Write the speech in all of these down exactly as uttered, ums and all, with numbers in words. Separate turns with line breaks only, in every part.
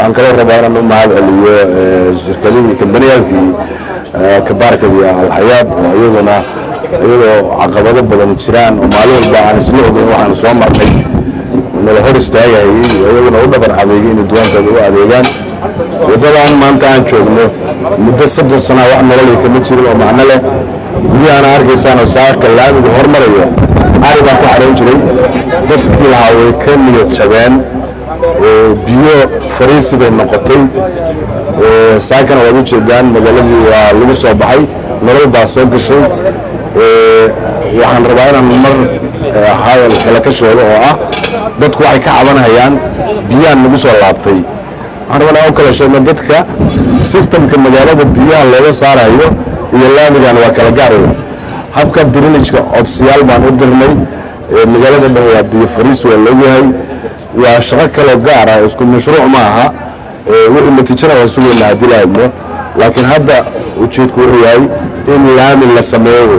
waxaan kala rabaa inaan u mahad celiyo shirkadihii kambaniyaalkii kabaarkadii alxayaad oo iyaguna iyadoo caqabado badan jiraan oo maalin walba aan isla ogeyn waxaan soo marnay nala hor istaagayay iyaguna u dhabar adeegay inay duwaankooda u adeegaan waddadan maanta aan joogno muddo soddon sana wax nolol kama jirin oo macno leh guryahan arkaysaan oo saaka laamiga hormarayo ari baan ku xarayn jiray dadkii lahaa way ka niyad jabeen biyo fariisi bay noqotay saakana waad u jeedaan magaaladii waa lagu soo baxay nolol baa soo gashay waxaan rabaa inaan mar hadal kale ka sheego oo ah dadku waxay ka cabanayaan biyaan nagu soo laabtay waxaan rabaa inaan u kala sheegno dadka systemka magaalada biyaha looga saarayo iyo laamigan waa kala gaar habka drainage-ka codsiyaal baan u dirnay magaalada dhan waa biyo fariis waa looyahay waa shaqo kale gaar ah isku mashruuc ma aha wixii natiijada waa sugeynaa haddii la hadlo laakiin hadda ujeedku wuxuu yahay in laami la sameeyo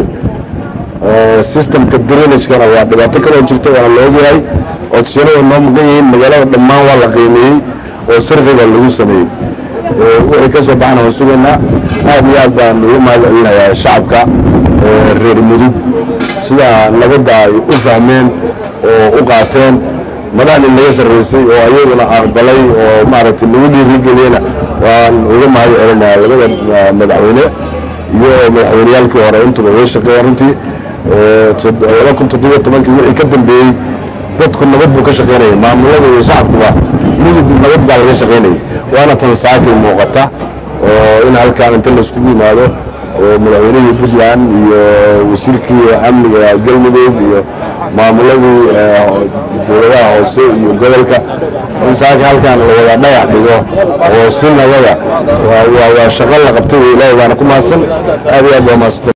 systemka drainage-kana waa dhibaato kaloo jirta waana loogayahay codsiyada waa noo mugan yihiin magaalada dhammaan waa la qiimeeyey oo sarfiga lagu sameeyey wixii ka soo baxana waan sugeynaa aad iyo aad baan ugu mahad celinayaa shacabka reer mudug sida nabadda ay u fahmeen oo u qaateen madaxdii naga sarreysay oo ayaguna aqbalay oo maaragtay lagu dhiirigeliyena waan uga mahad celinayaa labada madaxweyne iyo madaxweyneyaalkii hore intuba way shaqeeyeen runtii laba kun toddobiyo tobankii wixii ka dambeeyey dadku nabad buu ka shaqeynayay maamulada iyo shacabkuba mudug nabad baa laga shaqeynayay waana tan saakay muuqata oo in halkaan inta la iskugu yimaado oo madaxweynihii puntland iyo wasiirkii amniga galmudug iyo maamuladii dowladaha hoose iyo gobolka in saaka halkaan la wada dhagax dhigo oo si nabada waa shaqo la qabtay ilaahay baana ku mahadsan aad iyo aad waa mahadsan